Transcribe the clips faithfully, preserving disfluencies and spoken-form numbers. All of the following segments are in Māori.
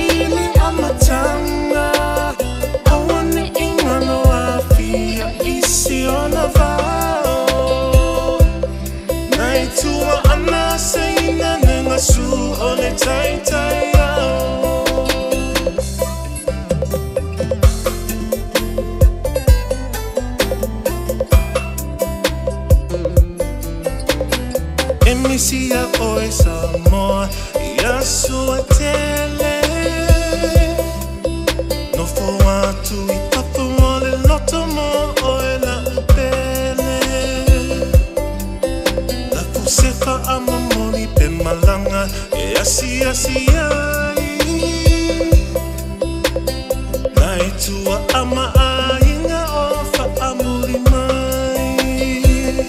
tasili amatanga awane ingano afia isi ona vao naitua ana seina nenga su ole tai tai ao Emisia oi Samoa ia sua tele no fo atu I papu mole loto mo oi la upele la fusefa ama moni pe malanga e asi asi ai naitua ama ainga ofa amuri mai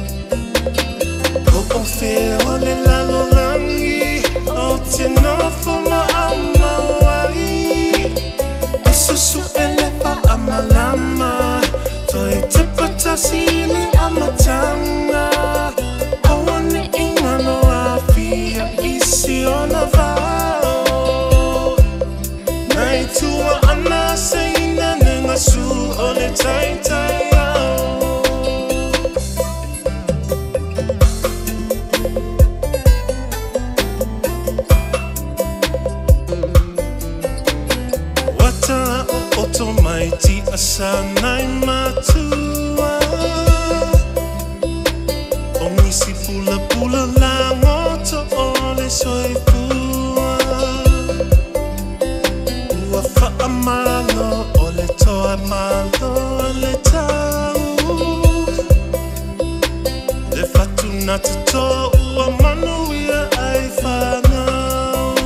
o feo le lalo langi o te nofo ma ama wai e susu elepa ama lama toi tepa tasili amatanga awane ingano afia isi ona vao naitua ana seina nenga su ole tai tai ao Otomaiti asanai matua Ongisi pula pula la ngoto ole soifua Ua faa malo ole toa malo ole tau Le fatu natato ua manuia ai whanau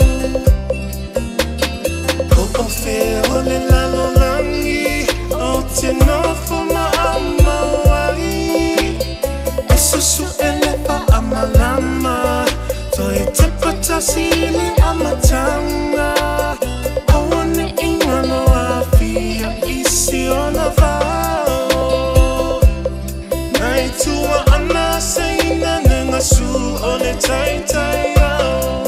O feo le lalo langi o te nofo ma ama wai e susu elepa ama lama toi tepa tasili amatanga awane ingano afia isi ona vao naitua ana seina nenga su ole tai tai ao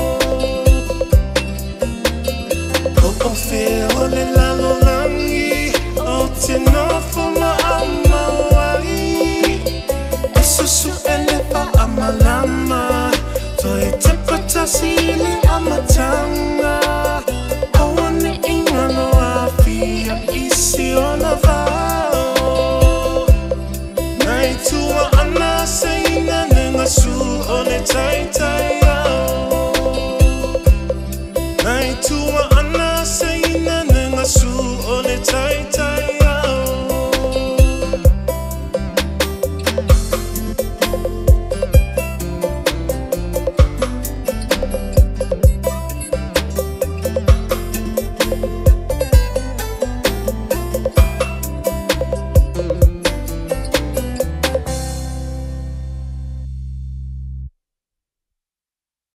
o feo le lalo langi o te nofo ma ama wai e susu elepa ama lama toi tepa tasili amatanga awane ingano afia isi ona vao naitua ana seina nenga su ole tai tai ao naitua ana